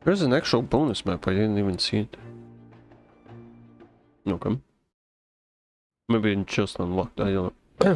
There's an actual bonus map, I didn't even see it. Okay. Maybe it just unlocked, I don't know.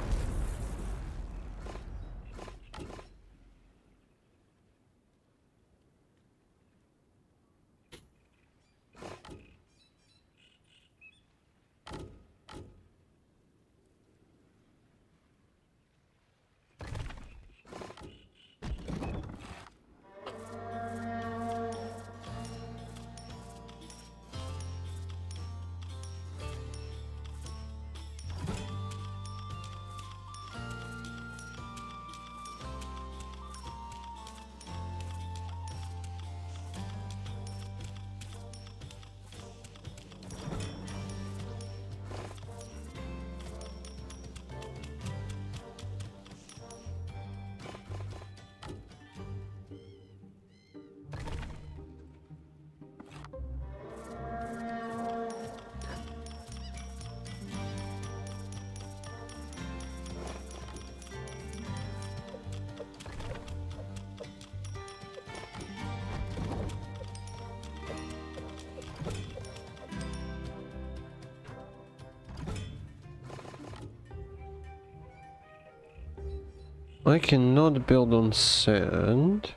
I cannot build on sand.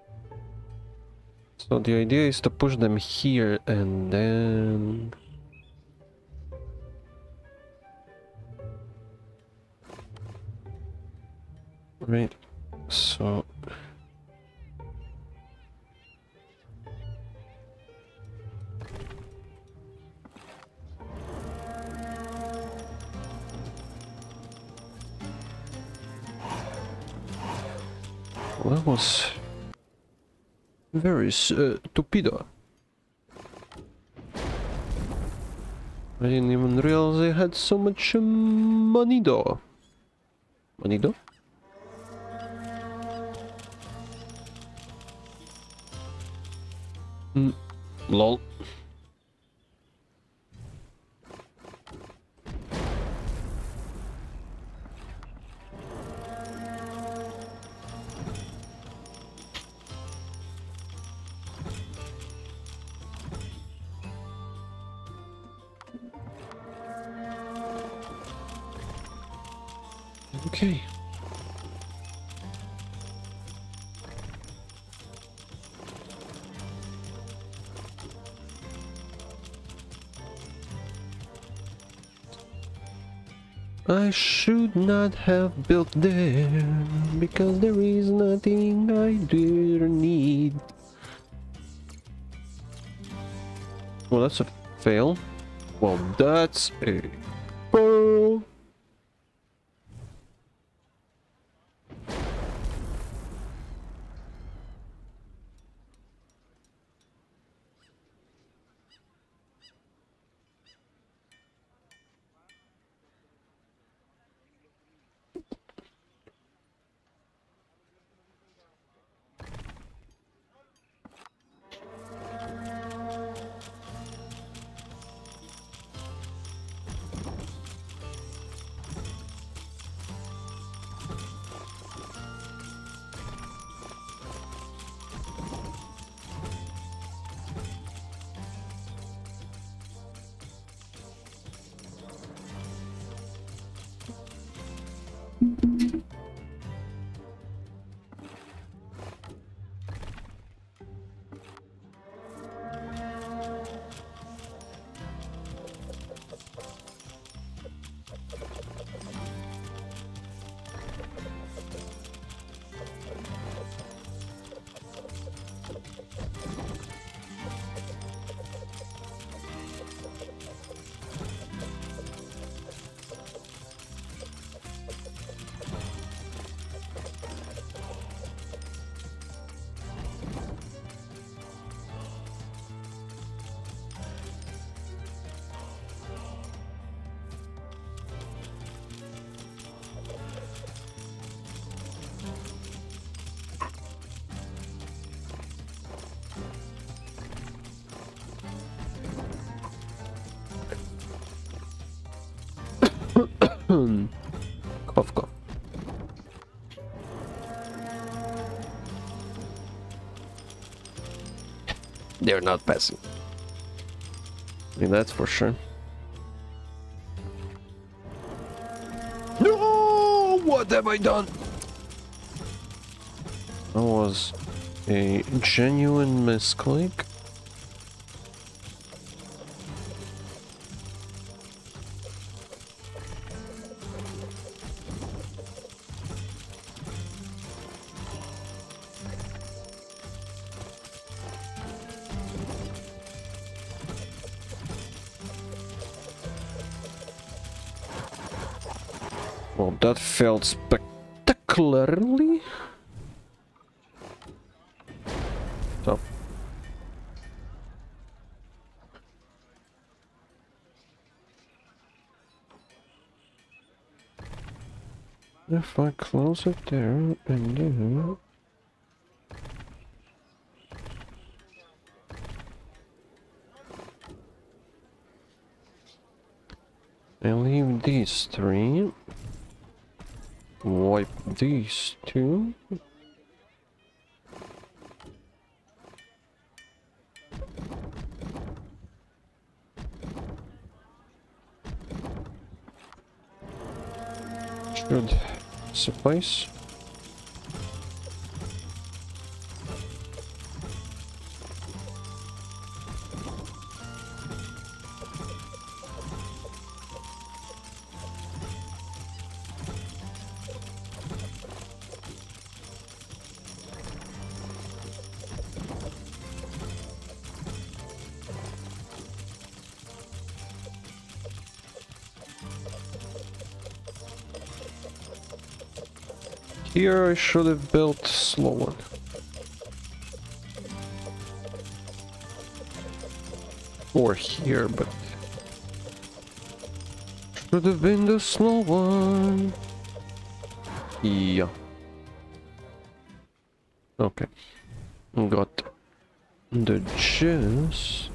So the idea is to push them here and then... Right, so... Well, that was very stupido. I didn't even realize I had so much money though. Money though? Lol. Okay. I should not have built there, because there is nothing I do need. Well, that's a fail. Well, that's a fail. Cough, cough. They're not passing. I mean, that's for sure. No! What have I done? That was a genuine misclick. Well, that failed spectacularly. So. If I close it there and then... I leave these three. Wipe these two. Should suffice. Here I should have built slow one. Or here, but should have been the slow one. Yeah. Okay. Got the gist.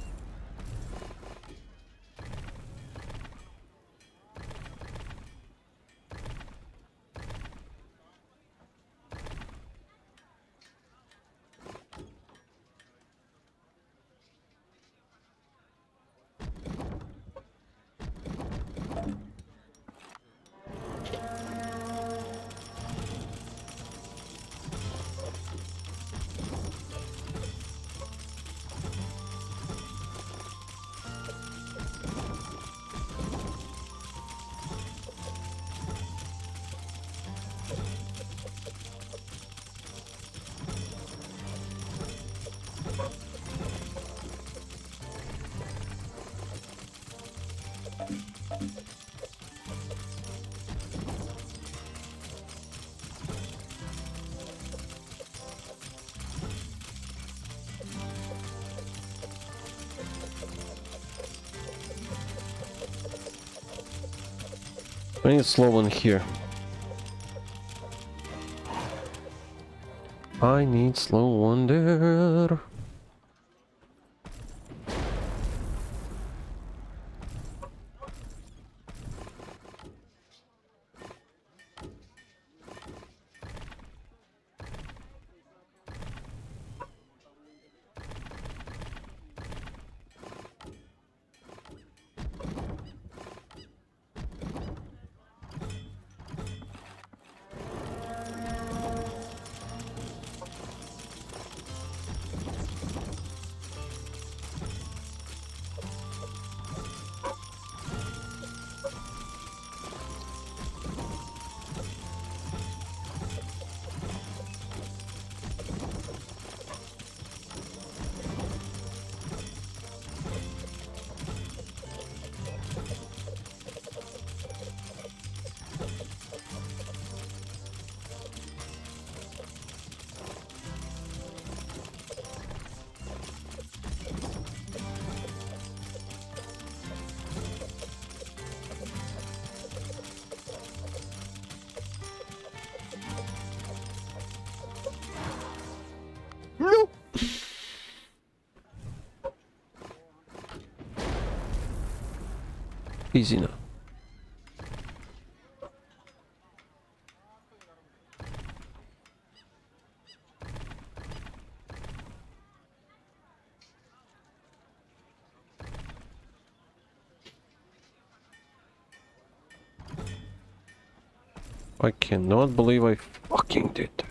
I need a slow one here. I need slow one there. No. Easy now. I cannot believe I fucking did that.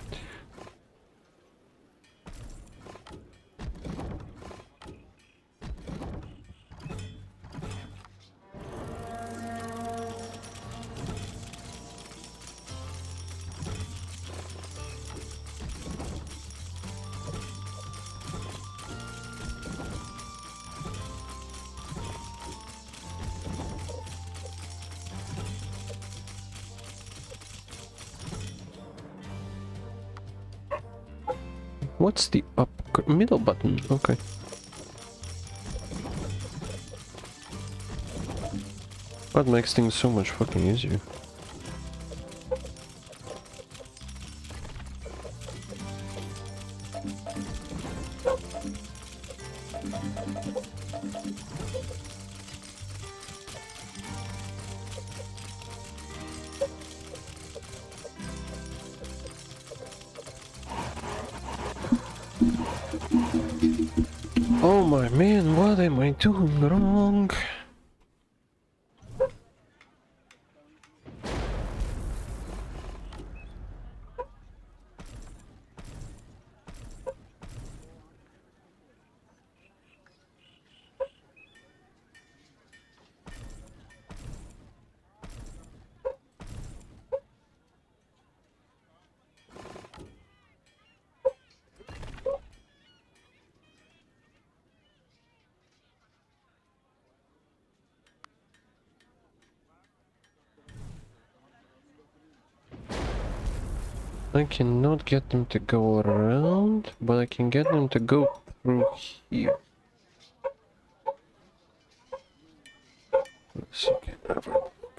What's the middle button? Okay. That makes things so much fucking easier. Oh my man, what am I doing wrong? I cannot get them to go around, but I can get them to go through here. Let's see.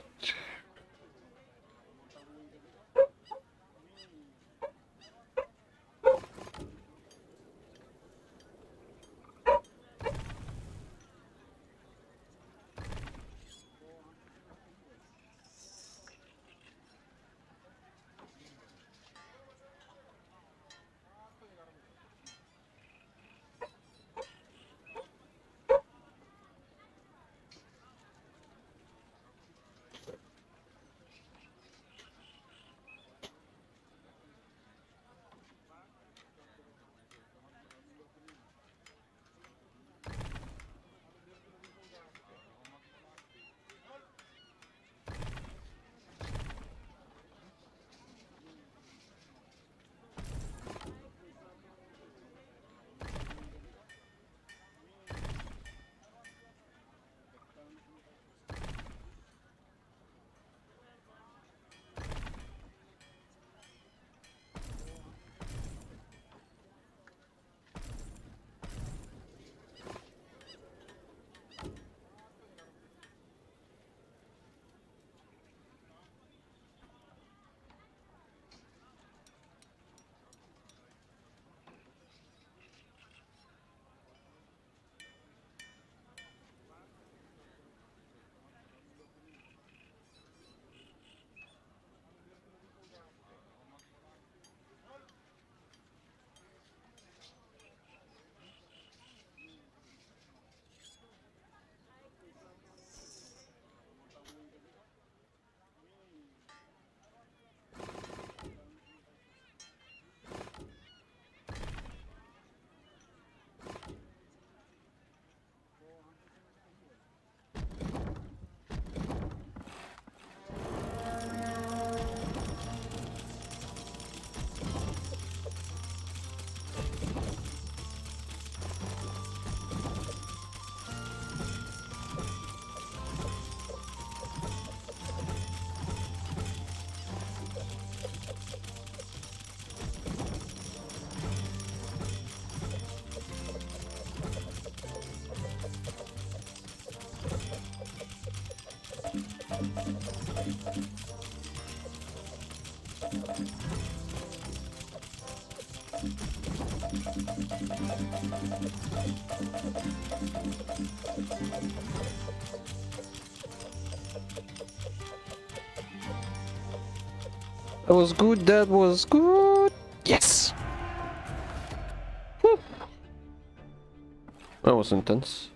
That was good, that was good. Yes! Whew. That was intense.